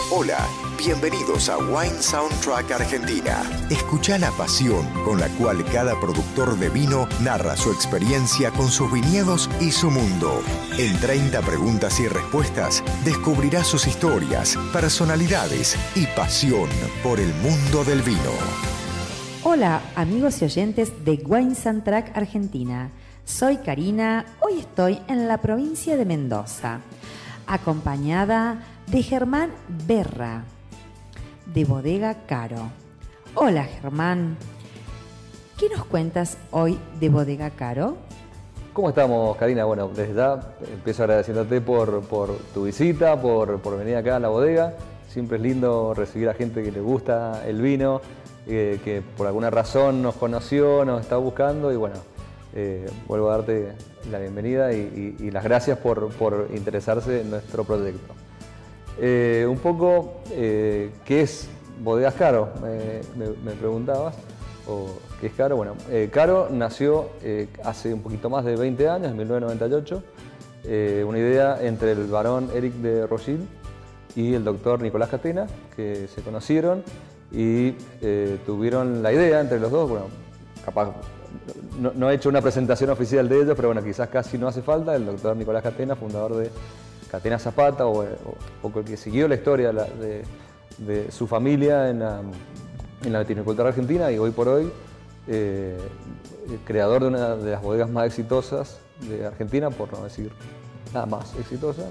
Hola, bienvenidos a Wine Soundtrack Argentina. Escucha la pasión con la cual cada productor de vino narra su experiencia con sus viñedos y su mundo. En 30 preguntas y respuestas descubrirás sus historias, personalidades y pasión por el mundo del vino. Hola, amigos y oyentes de Wine Soundtrack Argentina. Soy Karina, hoy estoy en la provincia de Mendoza, acompañada de Germán Berra, de Bodega Caro. Hola Germán, ¿qué nos cuentas hoy de Bodega Caro? ¿Cómo estamos, Karina? Bueno, desde ya empiezo agradeciéndote por tu visita, por venir acá a la bodega. Siempre es lindo recibir a gente que le gusta el vino, que por alguna razón nos conoció, nos está buscando y bueno, vuelvo a darte la bienvenida y las gracias por interesarse en nuestro proyecto. Un poco, ¿qué es Bodegas Caro? Me preguntabas, o ¿qué es Caro? Bueno, Caro nació hace un poquito más de 20 años, en 1998, una idea entre el barón Éric de Rothschild y el doctor Nicolás Catena, que se conocieron y tuvieron la idea entre los dos, bueno, capaz no he hecho una presentación oficial de ellos, pero bueno, quizás casi no hace falta, el doctor Nicolás Catena, fundador de Catena Zapata, o el que siguió la historia de su familia en la vitivinicultura argentina y hoy por hoy creador de una de las bodegas más exitosas de Argentina, por no decir la más exitosa.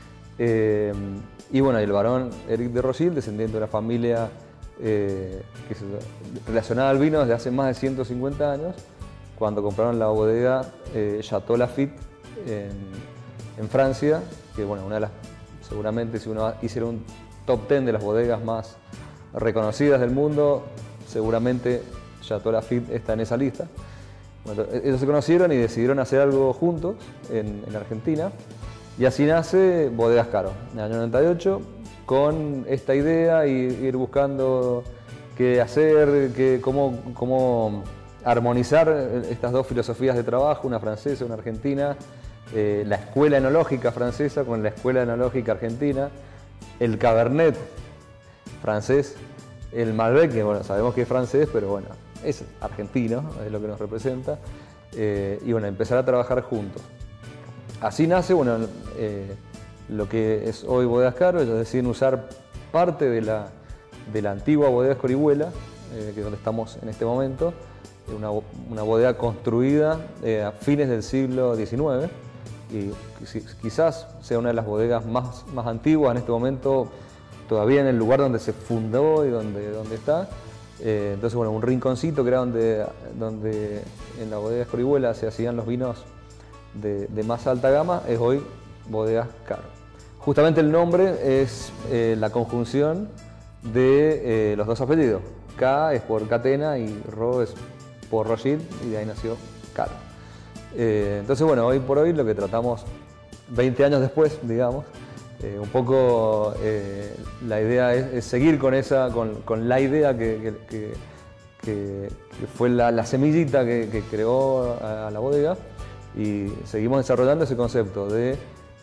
Y bueno, el barón Éric de Rothschild, descendiente de una familia que se relacionada al vino desde hace más de 150 años, cuando compraron la bodega Château Lafite en Francia, que bueno, una de las, seguramente si uno hiciera un top 10 de las bodegas más reconocidas del mundo, seguramente Château Lafite está en esa lista. Bueno, ellos se conocieron y decidieron hacer algo juntos en Argentina, y así nace Bodegas Caro, en el año 98, con esta idea y ir buscando qué hacer, cómo armonizar estas dos filosofías de trabajo, una francesa y una argentina, la escuela enológica francesa con la escuela enológica argentina, el Cabernet francés, el Malbec, que bueno, sabemos que es francés, pero bueno, es argentino, es lo que nos representa, y bueno, empezar a trabajar juntos. Así nace, bueno, lo que es hoy Bodegas Caro. Ellos deciden usar parte de la antigua bodega Escorihuela, que es donde estamos en este momento, una bodega construida a fines del siglo XIX, y quizás sea una de las bodegas más antiguas en este momento, todavía en el lugar donde se fundó y donde está. Entonces, bueno, un rinconcito que era donde en la bodega Escorihuela se hacían los vinos de más alta gama, es hoy Bodegas Caro. Justamente el nombre es la conjunción de los dos apellidos. K es por Catena y Ro es por Rothschild, y de ahí nació Caro. Entonces, bueno, hoy por hoy lo que tratamos, 20 años después, digamos, un poco la idea es seguir con la idea que fue la semillita que creó a la bodega, y seguimos desarrollando ese concepto de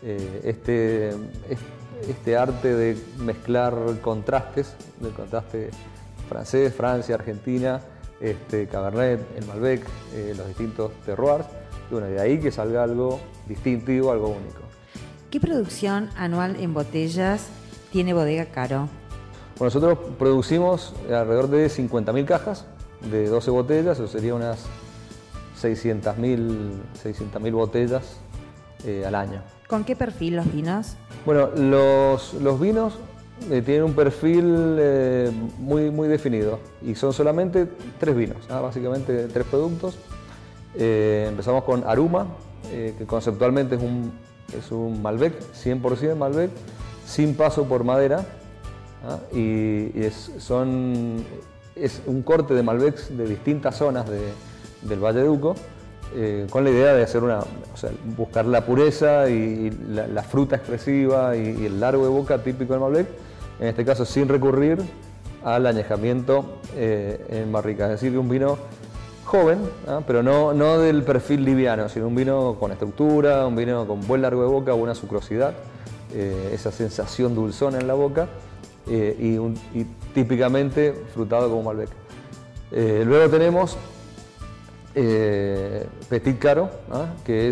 este arte de mezclar contrastes, del contraste francés, Francia, Argentina, Cabernet, el Malbec, los distintos terroirs, y bueno, de ahí que salga algo distintivo, algo único. ¿Qué producción anual en botellas tiene Bodega Caro? Bueno, nosotros producimos alrededor de 50.000 cajas de 12 botellas, eso sería unas 600.000 botellas al año. ¿Con qué perfil los vinos? Bueno, los vinos tienen un perfil muy definido, y son solamente 3 vinos, básicamente 3 productos. Empezamos con Aruma, que conceptualmente es un Malbec, 100% Malbec, sin paso por madera, y es un corte de Malbecs de distintas zonas del Valle de Uco, con la idea de hacer buscar la pureza y la fruta expresiva y el largo de boca típico del Malbec, en este caso sin recurrir al añejamiento en barrica, es decir, un vino joven, pero no del perfil liviano, sino un vino con estructura, un vino con buen largo de boca, buena sucrosidad, esa sensación dulzona en la boca, y típicamente frutado como Malbec. Luego tenemos Petit Caro, que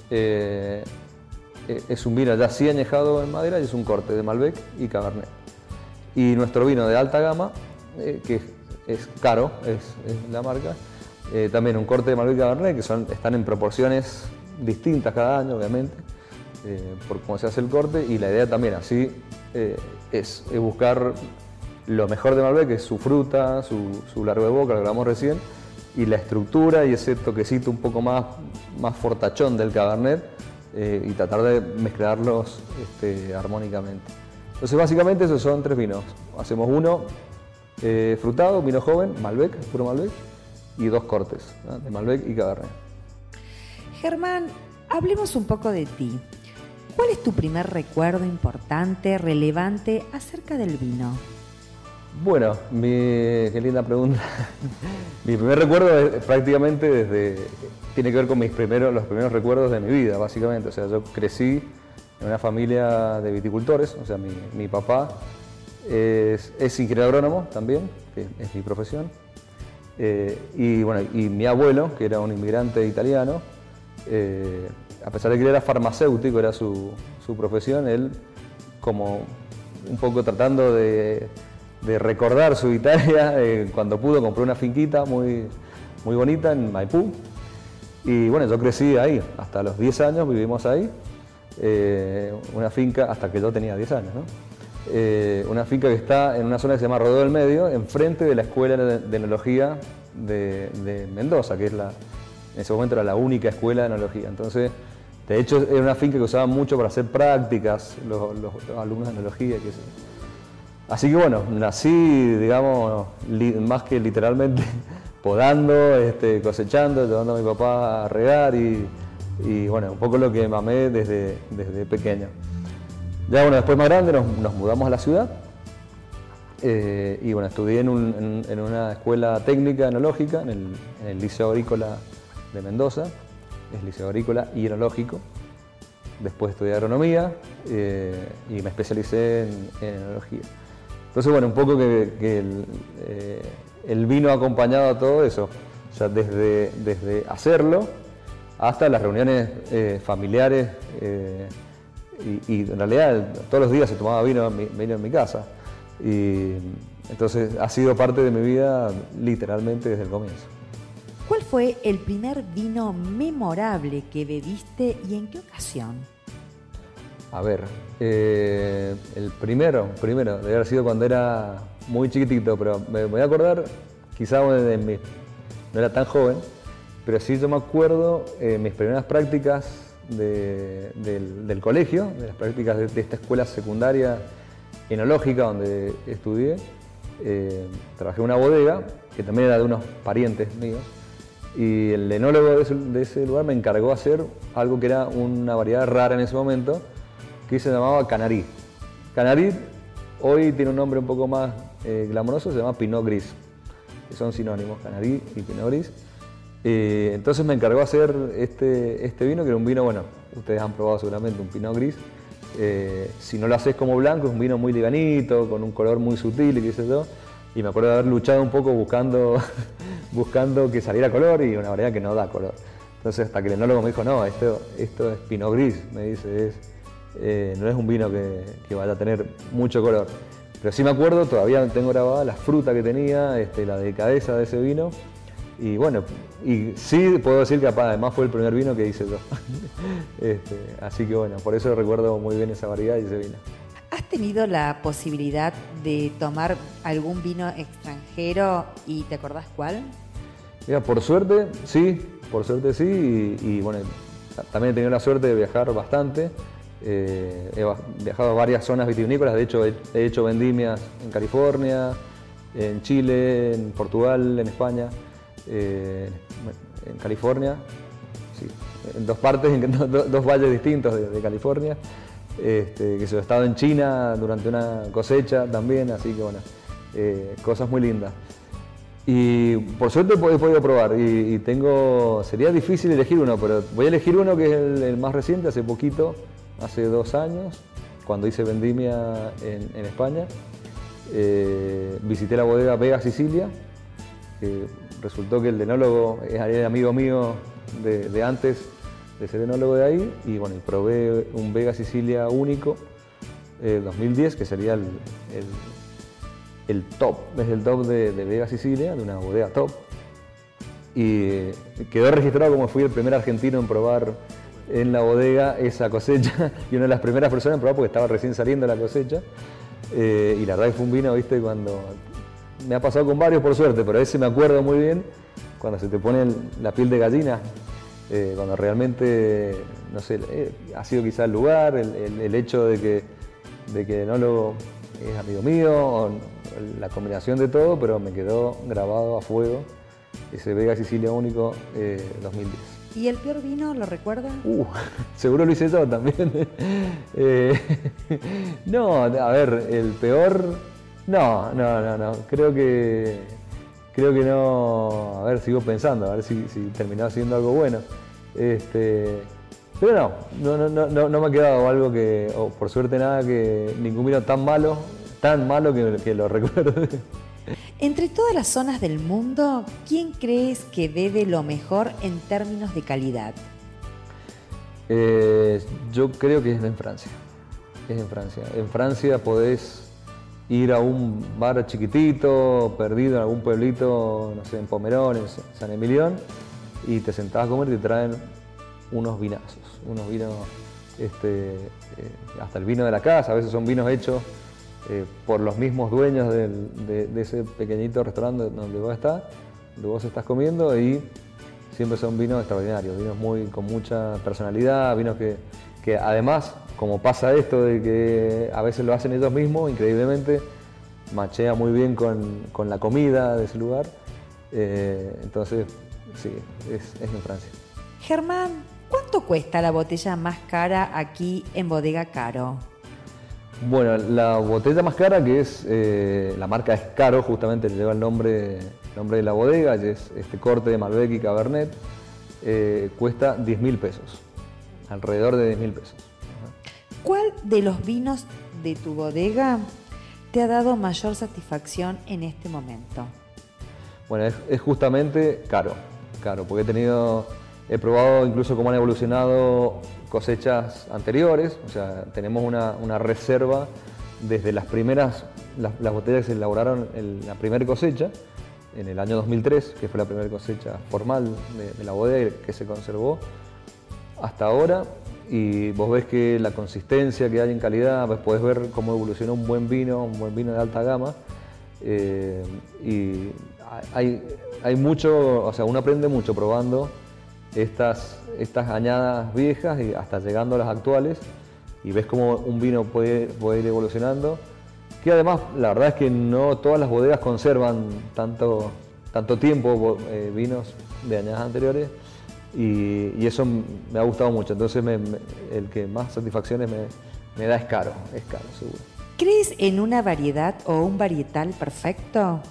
es un vino ya así añejado en madera y es un corte de Malbec y Cabernet. Y nuestro vino de alta gama, que es Caro, es la marca, también un corte de Malbec y Cabernet, que están en proporciones distintas cada año, obviamente, por cómo se hace el corte, y la idea también así es buscar lo mejor de Malbec, que es su fruta, su largo de boca, lo que hablamos recién, y la estructura y ese toquecito un poco más fortachón del Cabernet, y tratar de mezclarlos armónicamente. Entonces básicamente esos son 3 vinos. Hacemos uno frutado, vino joven, Malbec, puro Malbec, y 2 cortes, ¿no?, de Malbec y Cabernet. Germán, hablemos un poco de ti. ¿Cuál es tu primer recuerdo importante, relevante acerca del vino? Bueno, qué linda pregunta. Mi primer recuerdo es prácticamente tiene que ver con los primeros recuerdos de mi vida, básicamente. O sea, yo crecí en una familia de viticultores, o sea, mi papá es ingeniero agrónomo también, que es mi profesión. Y mi abuelo, que era un inmigrante italiano, a pesar de que él era farmacéutico, era su profesión, él como un poco tratando de recordar su Italia, cuando pudo compró una finquita muy bonita en Maipú. Y bueno, yo crecí ahí, hasta los 10 años vivimos ahí, una finca hasta que yo tenía 10 años, ¿no? Una finca que está en una zona que se llama Rodeo del Medio, enfrente de la Escuela de Enología de Mendoza, que en ese momento era la única escuela de enología. Entonces, de hecho, era una finca que usaban mucho para hacer prácticas los alumnos de enología. Así que bueno, nací, digamos, más que literalmente podando, cosechando, llevando a mi papá a regar y bueno, un poco lo que mamé desde pequeño. Ya bueno, después más grande nos mudamos a la ciudad y bueno, estudié en una escuela técnica enológica, en el Liceo Agrícola de Mendoza, es Liceo Agrícola y Enológico. Después estudié agronomía y me especialicé en enología. Entonces, bueno, un poco que el vino ha acompañado a todo eso, o sea, desde hacerlo hasta las reuniones familiares y en realidad todos los días se tomaba vino en mi casa. Y entonces ha sido parte de mi vida literalmente desde el comienzo. ¿Cuál fue el primer vino memorable que bebiste y en qué ocasión? A ver, el primero debe haber sido cuando era muy chiquitito, pero me voy a acordar, quizá no era tan joven, pero sí yo me acuerdo mis primeras prácticas del colegio, de las prácticas de esta escuela secundaria enológica donde estudié. Trabajé en una bodega, que también era de unos parientes míos, y el enólogo de ese lugar me encargó hacer algo que era una variedad rara en ese momento, que se llamaba Canarí. Canarí hoy tiene un nombre un poco más glamoroso, se llama Pinot Gris, que son sinónimos, Canarí y Pinot Gris. Entonces me encargó hacer este vino, que era un vino, bueno, ustedes han probado seguramente un Pinot Gris. Si no lo haces como blanco, es un vino muy livianito, con un color muy sutil y qué sé yo. Y me acuerdo de haber luchado un poco buscando que saliera color, y una variedad que no da color. Entonces hasta que el enólogo me dijo, no, esto es Pinot Gris, me dice, no es un vino que vaya a tener mucho color. Pero sí me acuerdo, todavía tengo grabada la fruta que tenía, la delicadeza de ese vino. Y bueno, y sí puedo decir que además fue el primer vino que hice yo. Así que bueno, por eso recuerdo muy bien esa variedad y ese vino. ¿Has tenido la posibilidad de tomar algún vino extranjero y te acordás cuál? Mira, por suerte sí, y bueno, también he tenido la suerte de viajar bastante. He viajado a varias zonas vitivinícolas, de hecho he hecho vendimias en California, en Chile, en Portugal, en España, en California, sí, en 2 partes, en 2 valles distintos de California, que he estado en China durante una cosecha también, así que bueno, cosas muy lindas. Y por suerte he podido probar y sería difícil elegir uno, pero voy a elegir uno que es el más reciente, hace poquito, hace 2 años, cuando hice vendimia en España, visité la bodega Vega Sicilia, que resultó que el enólogo es amigo mío de antes de ser enólogo de ahí, y bueno, y probé un Vega Sicilia único 2010, que sería el top, es el top de Vega Sicilia, de una bodega top, y quedó registrado como fui el primer argentino en probar en la bodega esa cosecha, y una de las primeras personas en probar porque estaba recién saliendo la cosecha, y la verdad que fue un vino, viste, cuando me ha pasado con varios por suerte, pero ese me acuerdo muy bien, cuando se te pone la piel de gallina, cuando realmente, no sé, ha sido quizá el lugar, el hecho de que el enólogo es amigo mío, o la combinación de todo, pero me quedó grabado a fuego ese Vega Sicilia único 2010. ¿Y el peor vino lo recuerda? Seguro lo hice yo también. No, a ver, el peor, no. Creo que no. A ver, sigo pensando, a ver si terminó siendo algo bueno. Pero no me ha quedado algo que, o por suerte nada, que ningún vino tan malo que lo recuerde. Entre todas las zonas del mundo, ¿quién crees que bebe lo mejor en términos de calidad? Yo creo que es en Francia. En Francia podés ir a un bar chiquitito, perdido en algún pueblito, no sé, en Pomerón, en San Emilión, y te sentás a comer y te traen unos vinazos, unos vinos, hasta el vino de la casa, a veces son vinos hechos por los mismos dueños de ese pequeñito restaurante donde vos estás comiendo, y siempre son vinos extraordinarios, vinos con mucha personalidad, vinos que además, como pasa esto de que a veces lo hacen ellos mismos, increíblemente, machea muy bien con la comida de ese lugar, entonces sí, es en Francia. Germán, ¿cuánto cuesta la botella más cara aquí en Bodega Caro? Bueno, la botella más cara, que es, la marca es Caro, justamente le lleva el nombre de la bodega, y es este corte de Malbec y Cabernet, cuesta 10.000 pesos, alrededor de 10.000 pesos. ¿Cuál de los vinos de tu bodega te ha dado mayor satisfacción en este momento? Bueno, es justamente Caro, porque he probado incluso cómo han evolucionado cosechas anteriores, o sea, tenemos una reserva desde las primeras, las botellas que se elaboraron en la primera cosecha, en el año 2003, que fue la primera cosecha formal de la bodega que se conservó, hasta ahora, y vos ves que la consistencia que hay en calidad, pues podés ver cómo evolucionó un buen vino de alta gama, y hay mucho, o sea, uno aprende mucho probando estas añadas viejas y hasta llegando a las actuales, y ves cómo un vino puede ir evolucionando, que además la verdad es que no todas las bodegas conservan tanto tiempo vinos de añadas anteriores, y eso me ha gustado mucho, entonces el que más satisfacciones me da es Caro, seguro. ¿Crees en una variedad o un varietal perfecto?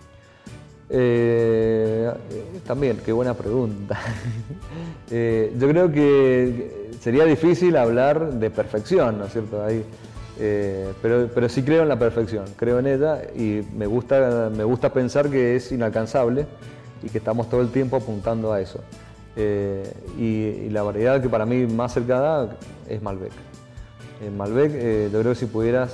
También, qué buena pregunta. Yo creo que sería difícil hablar de perfección, ¿no es cierto? Pero sí creo en la perfección, creo en ella, y me gusta pensar que es inalcanzable y que estamos todo el tiempo apuntando a eso. Y la variedad que para mí más cercana es Malbec. En Malbec, yo creo que si pudieras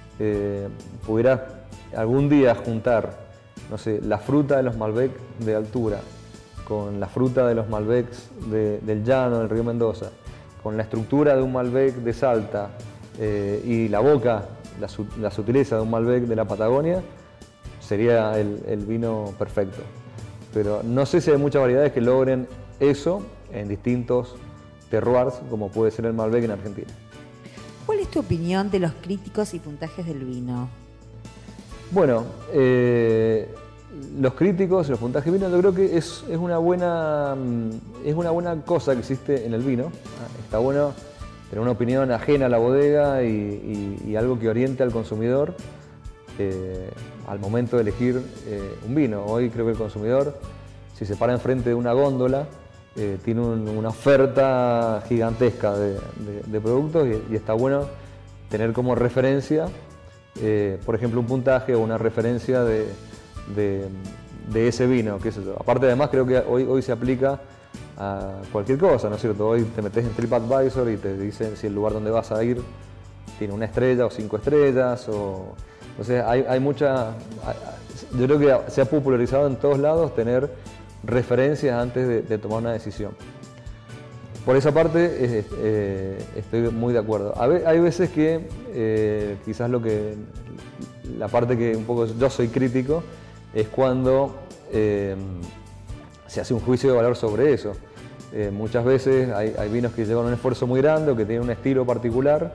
algún día juntar, no sé, la fruta de los Malbec de altura con la fruta de los Malbecs del llano, del río Mendoza, con la estructura de un Malbec de Salta y la boca, la sutileza de un Malbec de la Patagonia, sería el vino perfecto. Pero no sé si hay muchas variedades que logren eso en distintos terroirs, como puede ser el Malbec en Argentina. ¿Cuál es tu opinión de los críticos y puntajes del vino? Bueno, los críticos, los puntajes de vino, yo creo que es una buena cosa que existe en el vino. Está bueno tener una opinión ajena a la bodega y algo que oriente al consumidor al momento de elegir un vino. Hoy creo que el consumidor, si se para enfrente de una góndola, tiene una oferta gigantesca de productos, y está bueno tener como referencia por ejemplo, un puntaje o una referencia de ese vino, qué sé yo. Aparte, además, creo que hoy se aplica a cualquier cosa, ¿no es cierto? Hoy te metes en TripAdvisor y te dicen si el lugar donde vas a ir tiene 1 estrella o 5 estrellas, entonces hay mucha... Yo creo que se ha popularizado en todos lados tener referencias antes de tomar una decisión. Por esa parte estoy muy de acuerdo. Hay veces que quizás la parte que un poco yo soy crítico es cuando se hace un juicio de valor sobre eso. Muchas veces hay vinos que llevan un esfuerzo muy grande o que tienen un estilo particular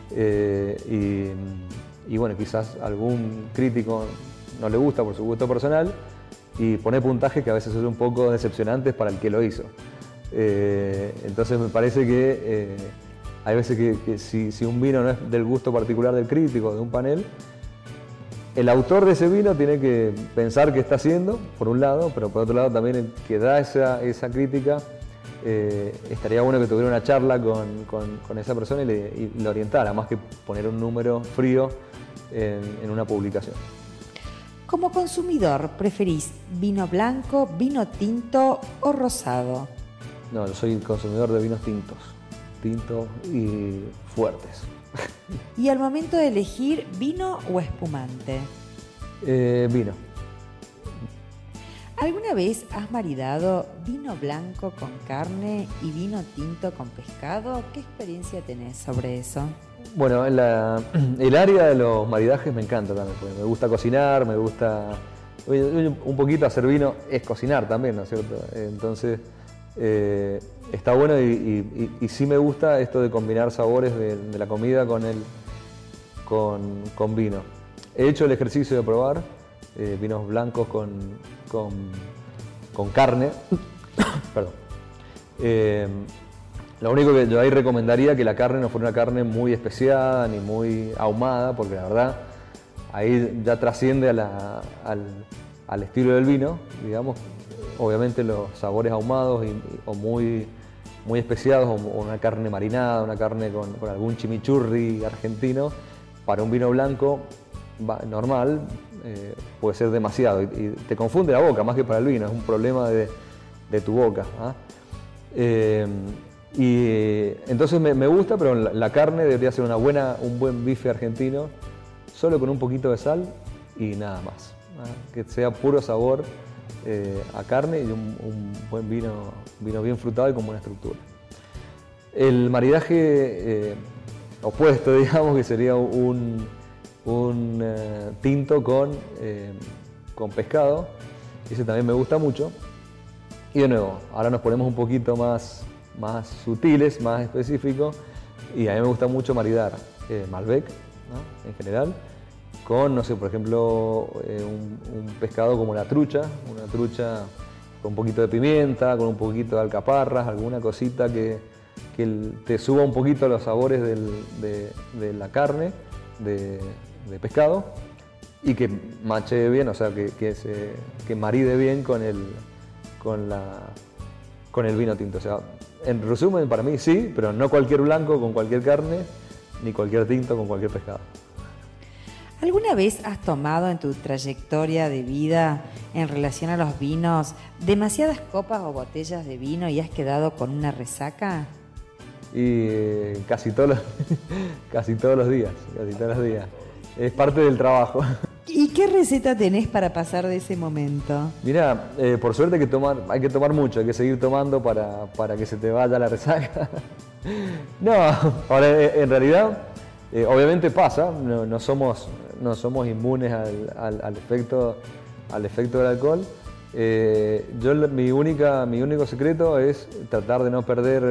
y bueno, quizás algún crítico no le gusta por su gusto personal y pone puntajes que a veces son un poco decepcionantes para el que lo hizo. Entonces me parece que hay veces que si un vino no es del gusto particular del crítico, de un panel, el autor de ese vino tiene que pensar qué está haciendo, por un lado, pero por otro lado también el que da esa crítica, estaría bueno que tuviera una charla con esa persona y lo orientara, más que poner un número frío en una publicación. Como consumidor, ¿preferís vino blanco, vino tinto o rosado? No, yo soy consumidor de vinos tintos y fuertes. Y al momento de elegir, ¿vino o espumante? Vino. ¿Alguna vez has maridado vino blanco con carne y vino tinto con pescado? ¿Qué experiencia tenés sobre eso? Bueno, el área de los maridajes me encanta también, porque me gusta cocinar, me gusta... Un poquito hacer vino es cocinar también, ¿no es cierto? Entonces, está bueno y sí me gusta esto de combinar sabores de la comida con vino. He hecho el ejercicio de probar vinos blancos con carne. Perdón. Lo único que yo ahí recomendaría que la carne no fuera una carne muy especiada ni muy ahumada, porque la verdad ahí ya trasciende al estilo del vino, digamos. Obviamente los sabores ahumados o muy especiados, o una carne marinada, una carne con algún chimichurri argentino, para un vino blanco normal puede ser demasiado y te confunde la boca más que para el vino, es un problema de tu boca. Y entonces me gusta, pero la carne debería ser un buen bife argentino, solo con un poquito de sal y nada más. Que sea puro sabor a carne y un buen vino bien frutado y con buena estructura. El maridaje opuesto, digamos, que sería un tinto con pescado, ese también me gusta mucho. Y de nuevo, ahora nos ponemos un poquito más sutiles, más específicos, y a mí me gusta mucho maridar Malbec, ¿no? En general, con, no sé, por ejemplo, un pescado como una trucha con un poquito de pimienta, con un poquito de alcaparras, alguna cosita que te suba un poquito los sabores de la carne, de pescado, y que mache bien, o sea, que maride bien con el vino tinto. O sea, en resumen, para mí sí, pero no cualquier blanco con cualquier carne, ni cualquier tinto con cualquier pescado. ¿Alguna vez has tomado en tu trayectoria de vida en relación a los vinos demasiadas copas o botellas de vino y has quedado con una resaca? Y casi todos los días. Es parte del trabajo. ¿Y qué receta tenés para pasar de ese momento? Mirá, por suerte hay que tomar mucho, hay que seguir tomando para que se te vaya la resaca. No, ahora en realidad, obviamente pasa, no somos inmunes al efecto del alcohol. Mi único secreto es tratar de no perder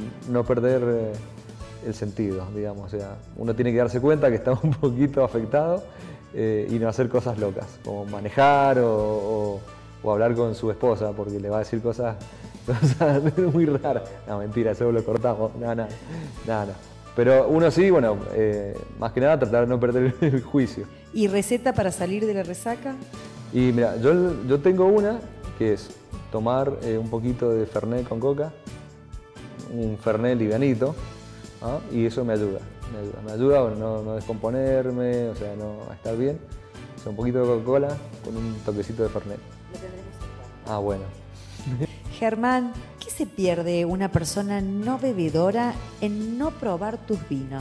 el sentido, digamos. O sea, uno tiene que darse cuenta que está un poquito afectado y no hacer cosas locas, como manejar o hablar con su esposa, porque le va a decir cosas muy raras. No, mentira, eso lo cortamos. No. Pero uno sí, bueno, más que nada tratar de no perder el juicio. ¿Y receta para salir de la resaca? Y mira, yo tengo una que es tomar un poquito de Fernet con coca, un Fernet livianito, ¿ah? Y eso me ayuda a no descomponerme, o sea, a estar bien. O sea, un poquito de Coca-Cola con un toquecito de Fernet. Lo tendremos en cuenta. Ah, bueno. Germán, ¿qué se pierde una persona no bebedora en no probar tus vinos?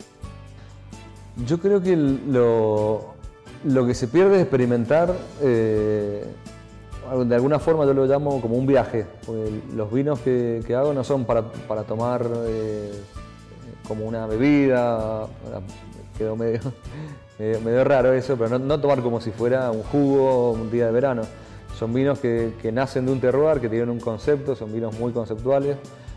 Yo creo que lo que se pierde es experimentar, de alguna forma yo lo llamo como un viaje, porque los vinos que hago no son para tomar como una bebida, ahora quedó medio raro eso, pero no tomar como si fuera un jugo un día de verano. Son vinos que nacen de un terroir, que tienen un concepto, son vinos muy conceptuales.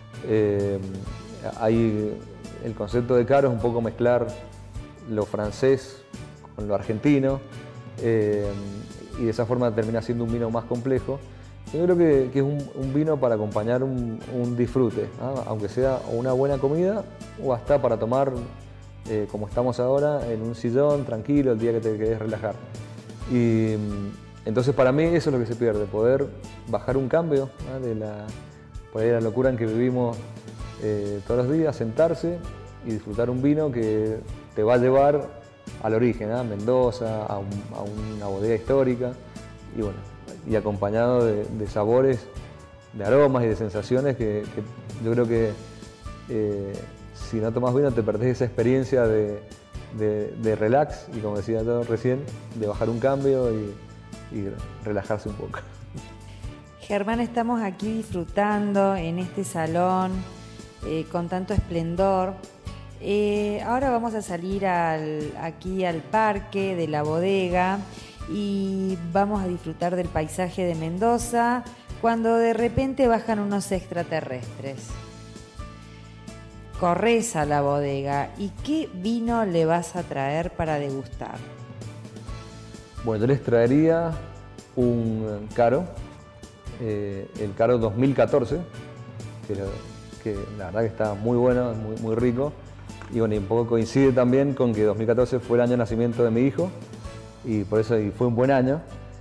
El concepto de caro es un poco mezclar lo francés con lo argentino, y de esa forma termina siendo un vino más complejo. Yo creo que es un vino para acompañar un disfrute, ¿no? Aunque sea una buena comida o hasta para tomar, como estamos ahora, en un sillón tranquilo el día que te querés relajar. Y entonces para mí eso es lo que se pierde, poder bajar un cambio, ¿no? Por ahí la locura en que vivimos todos los días, sentarse y disfrutar un vino que te va a llevar al origen, a Mendoza, a una bodega histórica, y bueno, y acompañado de sabores, de aromas y de sensaciones que yo creo que si no tomas vino te perdés esa experiencia de relax y, como decía yo recién, de bajar un cambio y relajarse un poco. Germán, estamos aquí disfrutando en este salón con tanto esplendor. Ahora vamos a salir aquí al parque de la bodega y vamos a disfrutar del paisaje de Mendoza cuando de repente bajan unos extraterrestres. Corres a la bodega y ¿qué vino le vas a traer para degustar? Bueno, yo les traería un Caro, el Caro 2014, que la verdad que está muy bueno, muy rico. Y bueno, y un poco coincide también con que 2014 fue el año de nacimiento de mi hijo, y por eso fue un buen año.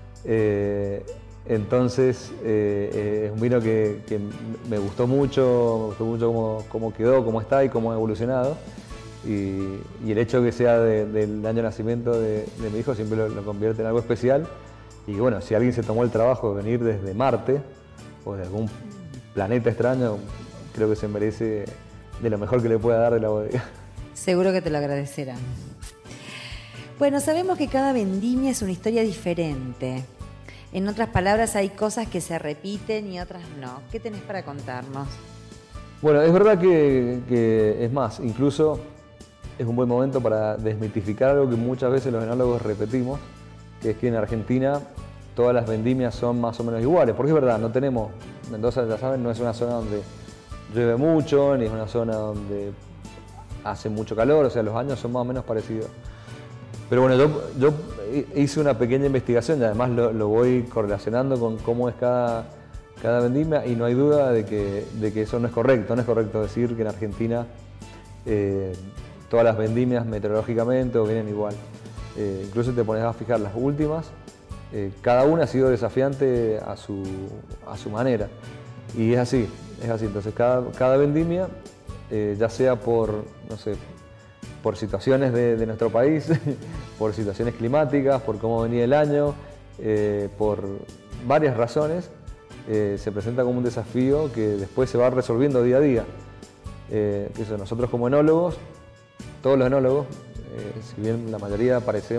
Entonces es un vino que me gustó mucho cómo quedó, cómo está y cómo ha evolucionado. Y el hecho de que sea del año de nacimiento de mi hijo siempre lo convierte en algo especial. Y bueno, si alguien se tomó el trabajo de venir desde Marte o de algún planeta extraño, creo que se merece de lo mejor que le pueda dar de la bodega. Seguro que te lo agradecerán. Bueno, sabemos que cada vendimia es una historia diferente. En otras palabras, hay cosas que se repiten y otras no. ¿Qué tenés para contarnos? Bueno, es verdad que es más, incluso es un buen momento para desmitificar algo que muchas veces los enólogos repetimos, que es que en Argentina todas las vendimias son más o menos iguales. Porque es verdad, Mendoza, ya saben, no es una zona donde llueve mucho, ni es una zona donde hace mucho calor, o sea, los años son más o menos parecidos. Pero bueno, yo hice una pequeña investigación y además lo voy correlacionando con cómo es cada vendimia, y no hay duda de que eso no es correcto. No es correcto decir que en Argentina todas las vendimias meteorológicamente vienen igual. Incluso te pones a fijar las últimas, cada una ha sido desafiante a su manera. Y es así. Entonces cada vendimia, ya sea por situaciones de nuestro país, por situaciones climáticas, por cómo venía el año, por varias razones, se presenta como un desafío que después se va resolviendo día a día. Nosotros como enólogos, todos los enólogos, si bien la mayoría parecen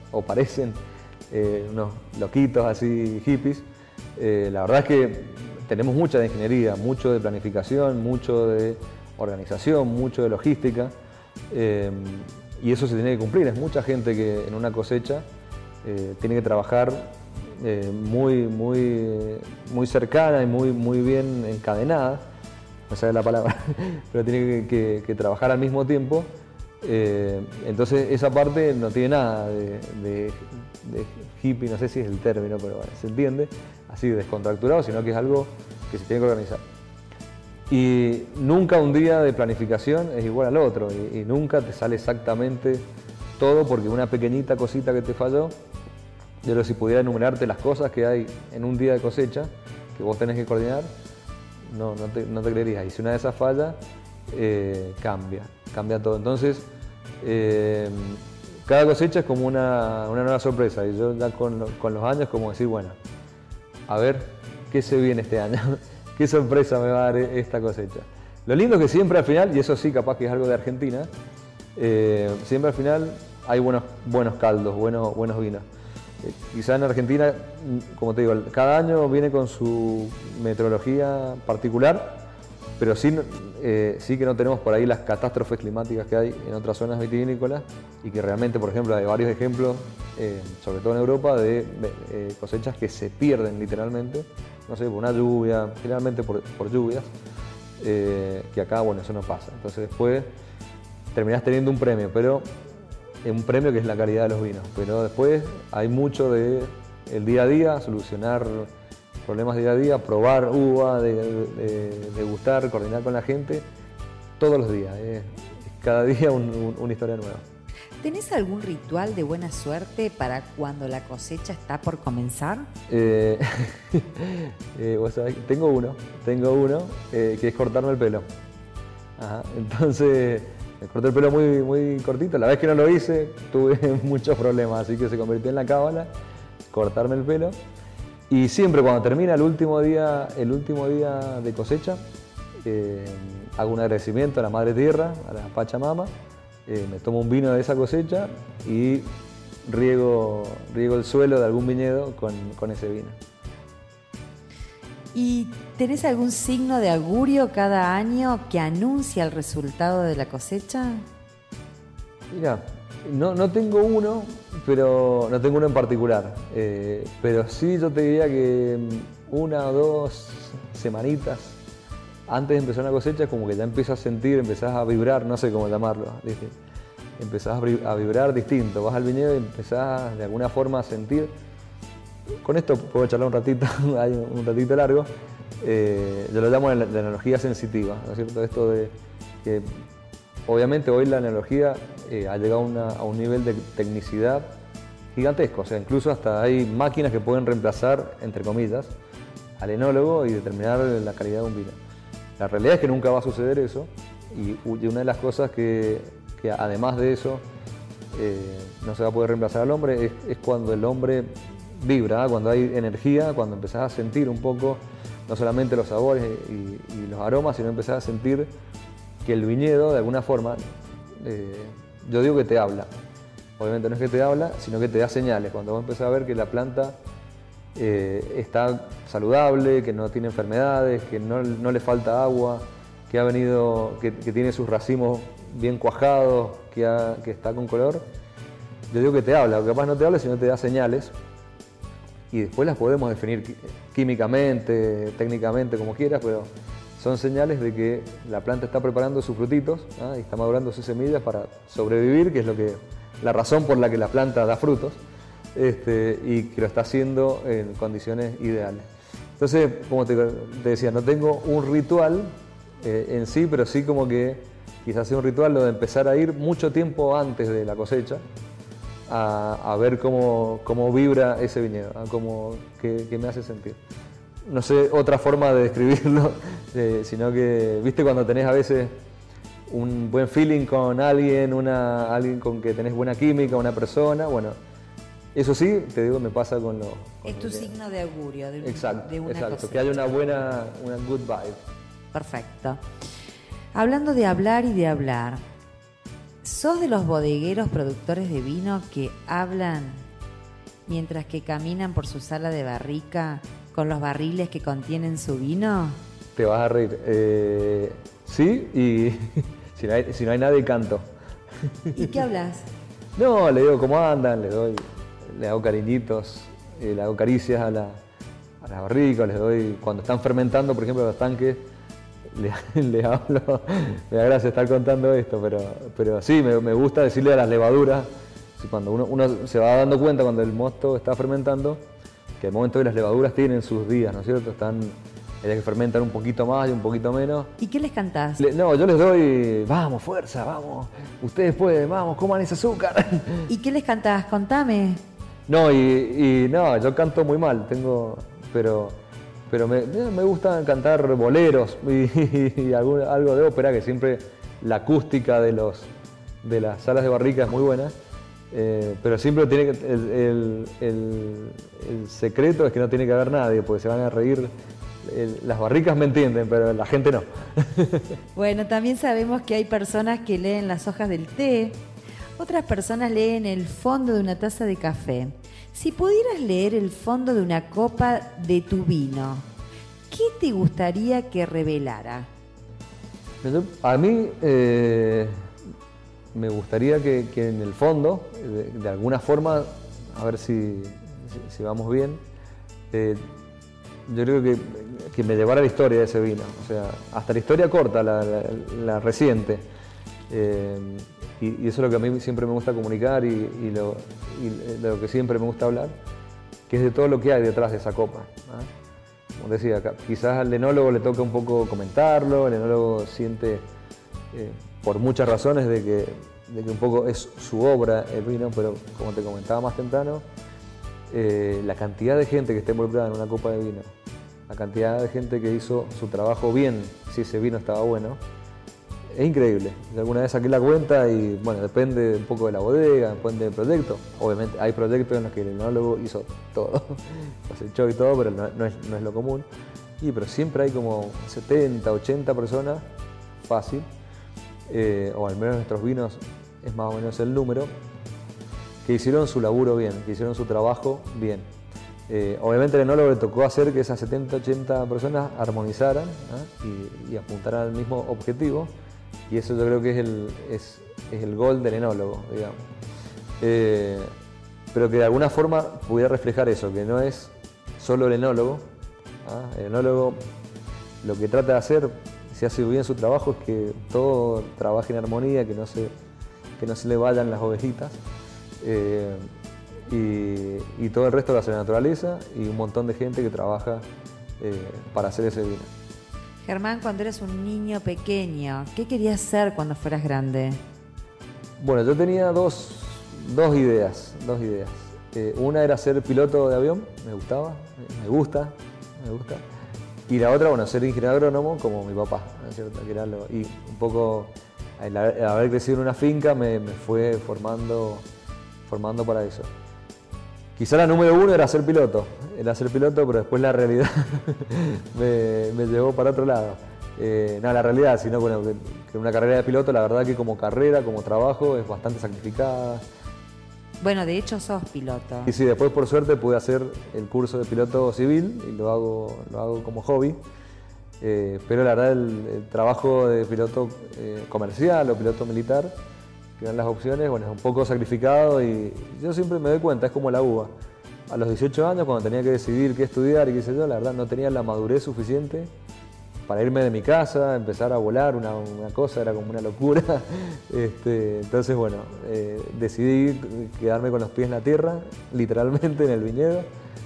unos loquitos así hippies, la verdad es que tenemos mucha de ingeniería, mucho de planificación, mucho de organización, mucho de logística, y eso se tiene que cumplir. Es mucha gente que en una cosecha tiene que trabajar muy cercana y muy bien encadenada, no sé la palabra, pero tiene que trabajar al mismo tiempo. Entonces esa parte no tiene nada de hippie, no sé si es el término, pero bueno, se entiende, así descontracturado, sino que es algo que se tiene que organizar. Y nunca un día de planificación es igual al otro, y nunca te sale exactamente todo porque una pequeñita cosita que te falló. Yo creo que si pudiera enumerarte las cosas que hay en un día de cosecha que vos tenés que coordinar, no te creerías. Y si una de esas falla, cambia todo. Entonces, cada cosecha es como una nueva sorpresa, y yo ya con los años como decir, bueno, a ver qué se viene este año, qué sorpresa me va a dar esta cosecha. Lo lindo es que siempre al final, y eso sí capaz que es algo de Argentina, siempre al final hay buenos caldos, buenos vinos. Quizá en Argentina, como te digo, cada año viene con su meteorología particular, pero sí que no tenemos por ahí las catástrofes climáticas que hay en otras zonas vitivinícolas, y que realmente, por ejemplo, hay varios ejemplos, sobre todo en Europa, de cosechas que se pierden literalmente, no sé, por una lluvia, generalmente por lluvias, que acá, bueno, eso no pasa. Entonces después terminás teniendo un premio, pero un premio que es la calidad de los vinos, pero después hay mucho de el día a día, solucionar problemas día a día, probar uva, degustar, coordinar con la gente todos los días. Es cada día una historia nueva. ¿Tenés algún ritual de buena suerte para cuando la cosecha está por comenzar? Vos sabés, tengo uno que es cortarme el pelo. Ajá, entonces me corté el pelo muy cortito. La vez que no lo hice tuve muchos problemas, así que se convirtió en la cábala, cortarme el pelo. Y siempre cuando termina el último día de cosecha, hago un agradecimiento a la Madre Tierra, a la Pachamama, me tomo un vino de esa cosecha y riego el suelo de algún viñedo con ese vino. ¿Y tenés algún signo de augurio cada año que anuncia el resultado de la cosecha? Mira, no tengo uno, pero no tengo uno en particular. Pero sí yo te diría que 1 o 2 semanitas antes de empezar una cosecha, como que ya empiezas a sentir, empezás a vibrar, no sé cómo llamarlo, ¿viste? Empezás a vibrar distinto, vas al viñedo y empezás de alguna forma a sentir. Con esto puedo charlar un ratito, hay un ratito largo. Yo lo llamo la energía sensitiva, ¿no es cierto? Esto de que obviamente hoy la enología ha llegado a un nivel de tecnicidad gigantesco, o sea, incluso hasta hay máquinas que pueden reemplazar, entre comillas, al enólogo y determinar la calidad de un vino. La realidad es que nunca va a suceder eso, y una de las cosas que además de eso no se va a poder reemplazar al hombre es cuando el hombre vibra, cuando hay energía, cuando empezás a sentir un poco, no solamente los sabores y los aromas, sino empezás a sentir que el viñedo, de alguna forma, yo digo que te habla. Obviamente no es que te habla, sino que te da señales. Cuando vos empezás a ver que la planta está saludable, que no tiene enfermedades, que no le falta agua, que tiene sus racimos bien cuajados, que está con color, yo digo que te habla, o capaz no te habla, sino te da señales. Y después las podemos definir químicamente, técnicamente, como quieras, pero son señales de que la planta está preparando sus frutitos, y está madurando sus semillas para sobrevivir, que es la razón por la que la planta da frutos, y que lo está haciendo en condiciones ideales. Entonces, como te decía, no tengo un ritual en sí, pero sí como que quizás sea un ritual lo de empezar a ir mucho tiempo antes de la cosecha, a ver cómo vibra ese viñedo, qué me hace sentir. No sé otra forma de describirlo, sino que, viste, cuando tenés a veces un buen feeling con alguien con que tenés buena química, una persona, bueno, eso sí, te digo, me pasa con lo... Es tu signo de augurio, de una exacto, cosecha. Que haya una good vibe. Perfecto. Hablando de hablar y de hablar, ¿sos de los bodegueros productores de vino que hablan mientras que caminan por su sala de barrica con los barriles que contienen su vino? Te vas a reír. Sí, y si no hay nadie, canto. ¿Y qué hablas? No, le digo cómo andan, le hago cariñitos, le hago caricias a las barricas, les doy, cuando están fermentando, por ejemplo, los tanques, les hablo, me da gracia estar contando esto, pero sí, me gusta decirle a las levaduras, cuando uno se va dando cuenta cuando el mosto está fermentando, que al momento que las levaduras tienen sus días, ¿no es cierto? Ellas que fermentan un poquito más y un poquito menos. ¿Y qué les cantás? No, yo les doy, vamos, fuerza, vamos, ustedes pueden, vamos, coman ese azúcar. ¿Y qué les cantás? Contame. No, no, yo canto muy mal, pero pero me gusta cantar boleros y algo de ópera, que siempre la acústica de las salas de barrica es muy buena. Pero siempre tiene que, el secreto es que no tiene que haber nadie, porque se van a reír. Las barricas me entienden, pero la gente no. Bueno, también sabemos que hay personas que leen las hojas del té, otras personas leen el fondo de una taza de café. Si pudieras leer el fondo de una copa de tu vino, ¿qué te gustaría que revelara? A mí me gustaría que en el fondo, de alguna forma, a ver si vamos bien, yo creo que me llevara la historia de ese vino, o sea, hasta la historia corta, la reciente. Y eso es lo que a mí siempre me gusta comunicar y de lo que siempre me gusta hablar, que es de todo lo que hay detrás de esa copa, ¿no? Como decía, quizás al enólogo le toca un poco comentarlo, el enólogo siente, por muchas razones, de que un poco es su obra el vino, pero como te comentaba más temprano, la cantidad de gente que está involucrada en una copa de vino, la cantidad de gente que hizo su trabajo bien, si ese vino estaba bueno, es increíble. Yo alguna vez saqué la cuenta y bueno, depende un poco de la bodega, depende del proyecto. Obviamente hay proyectos en los que el enólogo hizo todo, cosechó y todo, pero no es lo común. Pero siempre hay como 70, 80 personas, fácil, o al menos en nuestros vinos es más o menos el número, que hicieron su laburo bien, que hicieron su trabajo bien. Obviamente al enólogo le tocó hacer que esas 70, 80 personas armonizaran, ¿no? y apuntaran al mismo objetivo, y eso yo creo que es el gol del enólogo, digamos. Pero que de alguna forma pudiera reflejar eso, que no es solo el enólogo. El enólogo lo que trata de hacer, si hace bien su trabajo, es que todo trabaje en armonía, que no se le vayan las ovejitas. Y todo el resto lo hace la naturaleza y un montón de gente que trabaja para hacer ese vino. Germán, cuando eras un niño pequeño, ¿qué querías ser cuando fueras grande? Bueno, yo tenía dos ideas. Una era ser piloto de avión, me gusta. Y la otra, bueno, ser ingeniero agrónomo como mi papá, ¿no es cierto? Y un poco, al haber crecido en una finca, me fue formando para eso. Quizá la número uno era ser piloto, pero después la realidad me llevó para otro lado. No la realidad, sino bueno, que una carrera de piloto, la verdad que como carrera, como trabajo, es bastante sacrificada. Bueno, de hecho sos piloto. Y sí, después por suerte pude hacer el curso de piloto civil y lo hago como hobby. Pero la verdad el trabajo de piloto comercial o piloto militar, que eran las opciones, bueno, es un poco sacrificado y yo siempre me doy cuenta, es como la uva. A los 18 años, cuando tenía que decidir qué estudiar y qué sé yo, la verdad no tenía la madurez suficiente para irme de mi casa, empezar a volar, una cosa, era como una locura. Entonces, bueno, decidí quedarme con los pies en la tierra, literalmente en el viñedo,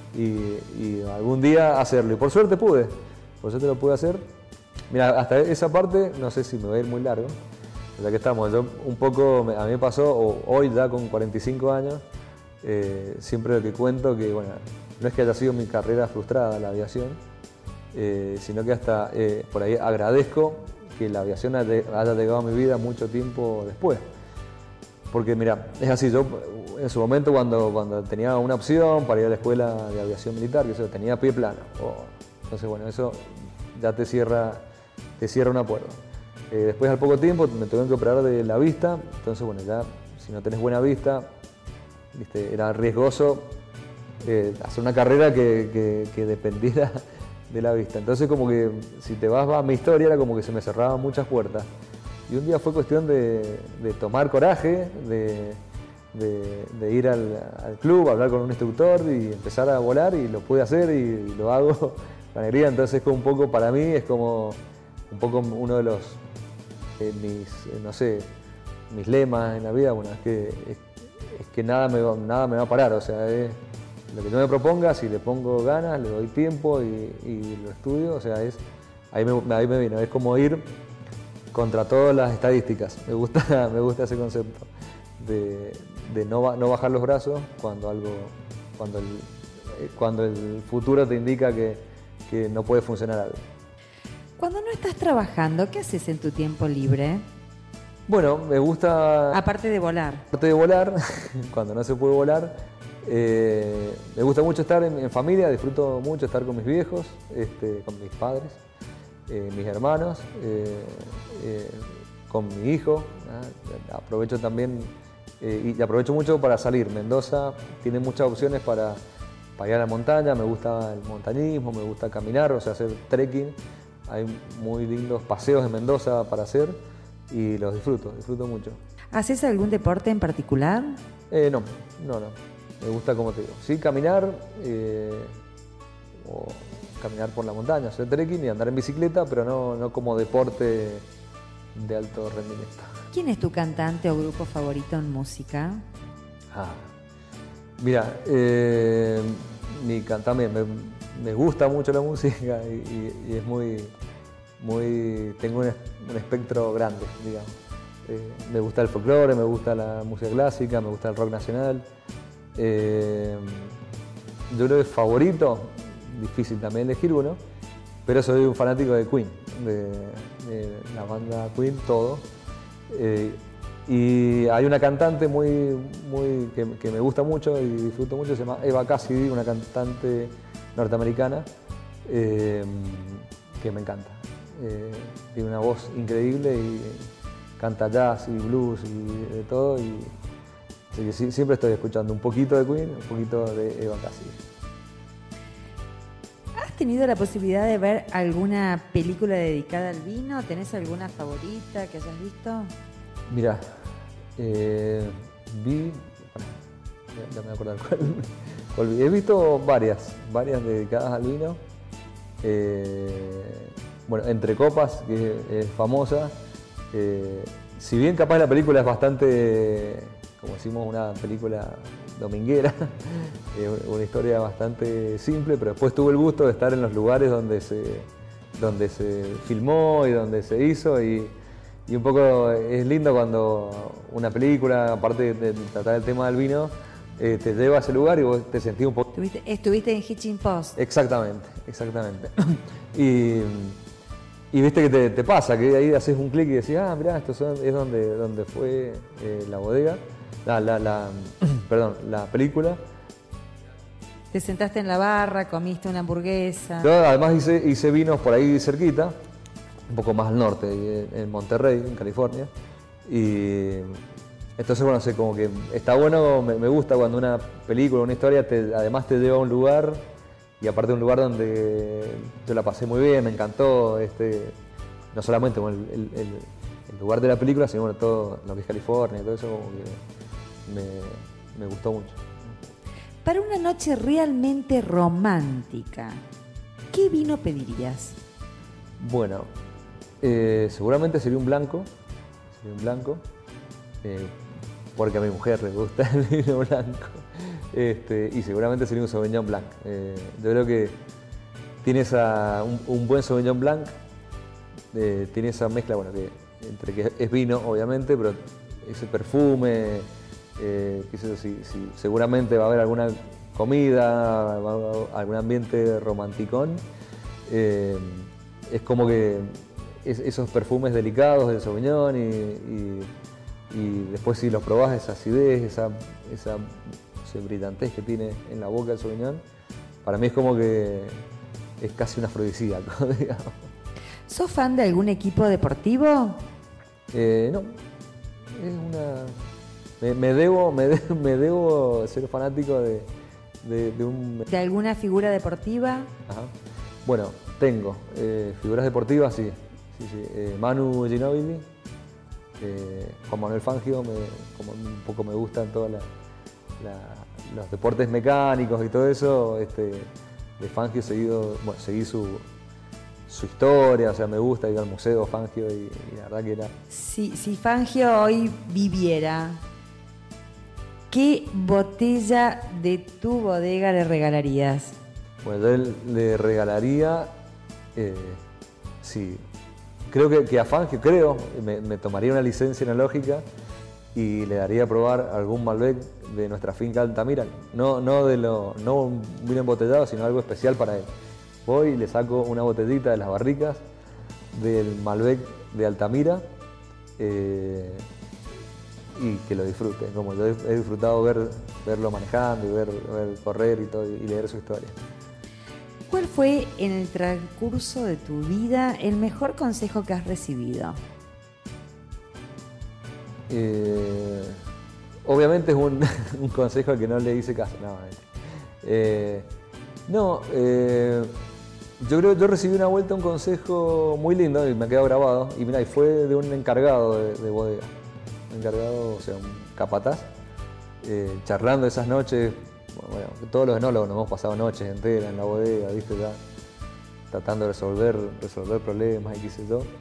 y algún día hacerlo. Y por suerte lo pude hacer. Mira, hasta esa parte, no sé si me va a ir muy largo, ya que estamos, yo un poco, a mí me pasó, hoy ya con 45 años, siempre lo que cuento, que bueno, no es que haya sido mi carrera frustrada la aviación, sino que hasta por ahí agradezco que la aviación haya llegado a mi vida mucho tiempo después. Porque mira, es así, yo en su momento cuando tenía una opción para ir a la escuela de aviación militar, que eso tenía pie plano, entonces bueno, eso ya te cierra una puerta. Después al poco tiempo me tuve que operar de la vista, entonces bueno, ya si no tenés buena vista, ¿viste? Era riesgoso hacer una carrera que dependiera de la vista. Entonces como que si te vas a mi historia era como que se me cerraban muchas puertas. Y un día fue cuestión de tomar coraje, de ir al club, hablar con un instructor y empezar a volar, y lo pude hacer y lo hago con alegría. Entonces como un poco, para mí es como un poco uno de los mis lemas en la vida, bueno, es que nada me va a parar, o sea, lo que yo me proponga, si le pongo ganas, le doy tiempo y lo estudio, o sea, ahí me vino, es como ir contra todas las estadísticas. Me gusta ese concepto de no bajar los brazos cuando el futuro te indica que que no puede funcionar algo. Cuando no estás trabajando, ¿qué haces en tu tiempo libre? Bueno, me gusta... Aparte de volar. Aparte de volar, cuando no se puede volar, me gusta mucho estar en familia, disfruto mucho estar con mis viejos, con mis padres, mis hermanos, con mi hijo. Aprovecho también, y aprovecho mucho para salir. Mendoza tiene muchas opciones para ir a la montaña, me gusta el montañismo, me gusta caminar, o sea, hacer trekking. Hay muy lindos paseos en Mendoza para hacer y los disfruto mucho. ¿Haces algún deporte en particular? No. Me gusta, como te digo, sí caminar, o caminar por la montaña, hacer trekking y andar en bicicleta, pero no como deporte de alto rendimiento. ¿Quién es tu cantante o grupo favorito en música? Mira, también me gusta mucho la música y es tengo un espectro grande, digamos. Me gusta el folclore, me gusta la música clásica, me gusta el rock nacional. Yo creo que favorito, difícil también elegir uno, pero soy un fanático de Queen, de la banda Queen, todo. Y hay una cantante que me gusta mucho y disfruto mucho, se llama Eva Cassidy, una cantante norteamericana que me encanta. Tiene una voz increíble y canta jazz y blues y de todo. Así que siempre estoy escuchando un poquito de Queen, un poquito de Eva Cassidy. ¿Has tenido la posibilidad de ver alguna película dedicada al vino? ¿Tenés alguna favorita que hayas visto? Mira, vi... Ya me voy a acordar cuál vi. He visto varias dedicadas al vino. Bueno, Entre Copas, que es famosa. Si bien capaz la película es bastante, como decimos, una película dominguera, una historia bastante simple, pero después tuve el gusto de estar en los lugares donde se filmó y donde se hizo y un poco es lindo cuando una película, aparte de tratar el tema del vino, te lleva a ese lugar y vos te sentís un poco... Estuviste en Hitching Post. Exactamente. Y viste que te pasa, que ahí haces un clic y decís, mirá, esto es donde fue la bodega, la película. Te sentaste en la barra, comiste una hamburguesa. Yo además hice vinos por ahí cerquita, un poco más al norte, en Monterrey, en California. Y entonces, bueno, sé, como que está bueno, me gusta cuando una película, una historia, además te lleva a un lugar, y aparte un lugar donde yo la pasé muy bien, me encantó, no solamente el lugar de la película, sino bueno, todo lo que es California y todo eso, como que me gustó mucho. Para una noche realmente romántica, ¿qué vino pedirías? Bueno, seguramente sería un blanco, porque a mi mujer le gusta el vino blanco, y seguramente sería un Sauvignon Blanc. Yo creo que tiene un buen Sauvignon Blanc, tiene esa mezcla, bueno, entre que es vino, obviamente, pero ese perfume, seguramente va a haber alguna comida, algún ambiente romanticón. Es como que esos perfumes delicados del Sauvignon y después si los probás, esa acidez, ese brillantez que tiene en la boca el Sauvignon, para mí es como que es casi un afrodisíaco, digamos. ¿Sos fan de algún equipo deportivo? No, me debo ser fanático ¿De alguna figura deportiva? Ajá. Bueno, tengo figuras deportivas, sí. Manu Ginóbili, Juan Manuel Fangio, como un poco me gustan todos los deportes mecánicos y todo eso. De Fangio seguí su historia, o sea, me gusta ir al museo Fangio y la verdad que era... Si Fangio hoy viviera, ¿qué botella de tu bodega le regalarías? Bueno, yo le regalaría, sí, creo que a Fangio, me tomaría una licencia enológica y le daría a probar algún Malbec de nuestra finca Altamira. No un vino embotellado, sino algo especial para él. voy y le saco una botellita de las barricas del Malbec de Altamira y que lo disfrute, como yo he disfrutado verlo manejando y ver correr y todo y leer su historia. ¿Cuál fue en el transcurso de tu vida el mejor consejo que has recibido? Obviamente es un consejo al que no le hice caso. Yo recibí una vuelta un consejo muy lindo y me ha quedado grabado. Y mira, y fue de un encargado de bodega. Un encargado, o sea, un capataz. Charlando esas noches, bueno, todos los enólogos nos hemos pasado noches enteras en la bodega, ¿viste? Ya, tratando de resolver problemas y qué sé yo.